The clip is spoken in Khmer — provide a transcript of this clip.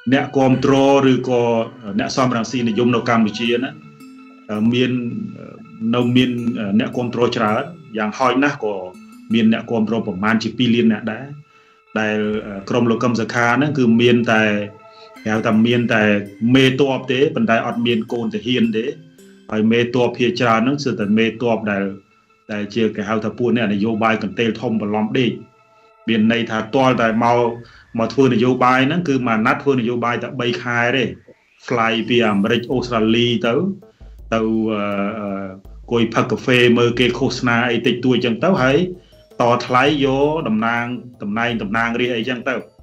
អ្នកគ្រប់គ្រងឬក៏អ្នកសំរងស៊ីនិយមនៅកម្ពុជាណាមានអ្នកគ្រប់គ្រងច្រើនយ៉ាងហោចណាស់ក៏មានអ្នកគ្រប់គ្រងប្រមាណជា2លានអ្នកដែរដែលក្រុមលោកកឹមសុខាហ្នឹងគឺមានតែហៅថាមានតែមេតបទេប៉ុន្តែអត់មានកូនទាហានទេហើយមេតបភាគច្រើនហ្នឹងគឺតែមេតបដែលជាគេហៅថាពួកអ្នកនយោបាយកន្ទេលធំបន្លំដេកមានន័យថាទាល់តែមកធ្វើនយោបាយហ្នឹងគឺមួយណាត់ធ្វើនយោបាយតែ3ខែទេ fly ពីអាមេរិកអូស្ត្រាលីទៅគួយផឹកកាហ្វេមើលគេឃោសនាអីតិចតួចចឹងទៅហើយតថ្លៃយកតំណែងរាជអីចឹងទៅ